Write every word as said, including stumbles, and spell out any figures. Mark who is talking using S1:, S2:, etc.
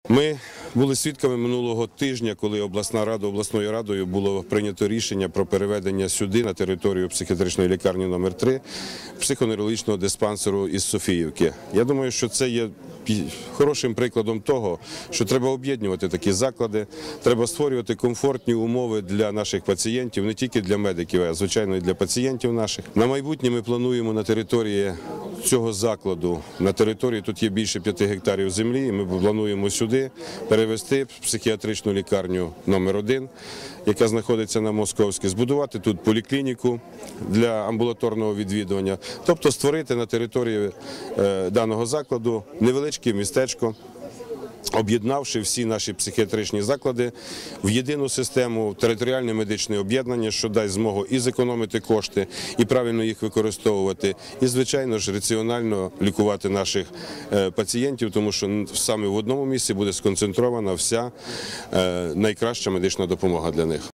S1: Ми були свідками минулого тижня, коли обласна рада, обласною радою було прийнято рішення про переведення сюди, на територію психіатричної лікарні номер три, психоневрологічного диспансеру із Софіївки. Я думаю, що це є хорошим прикладом того, що треба об'єднувати такі заклади, треба створювати комфортні умови для наших пацієнтів, не тільки для медиків, а звичайно і для пацієнтів наших. На майбутнє ми плануємо на території цього закладу, на території тут є більше п'яти гектарів землі, і ми плануємо сюди перевести психіатричну лікарню номер один, яка знаходиться на Московській, збудувати тут поліклініку для амбулаторного відвідування, тобто створити на території е, даного закладу невеличке містечко, об'єднавши всі наші психіатричні заклади в єдину систему, територіальне медичне об'єднання, що дасть змогу і зекономити кошти, і правильно їх використовувати, і, звичайно ж, раціонально лікувати наших пацієнтів, тому що саме в одному місці буде сконцентрована вся найкраща медична допомога для них.